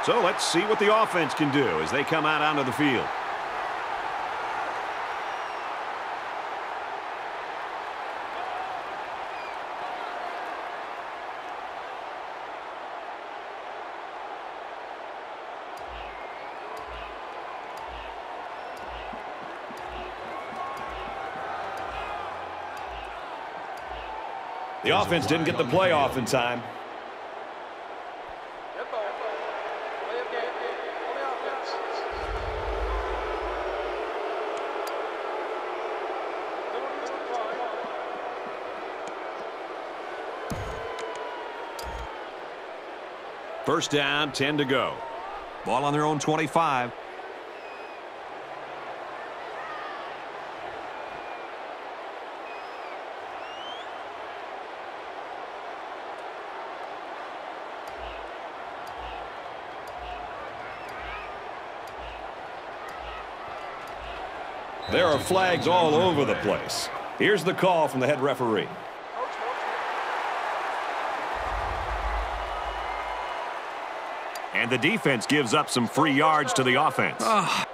So let's see what the offense can do as they come out onto the field. The offense didn't get the play off in time. First down, 10 to go. Ball on their own 25. There are flags all over the place. Here's the call from the head referee. And the defense gives up some free yards to the offense.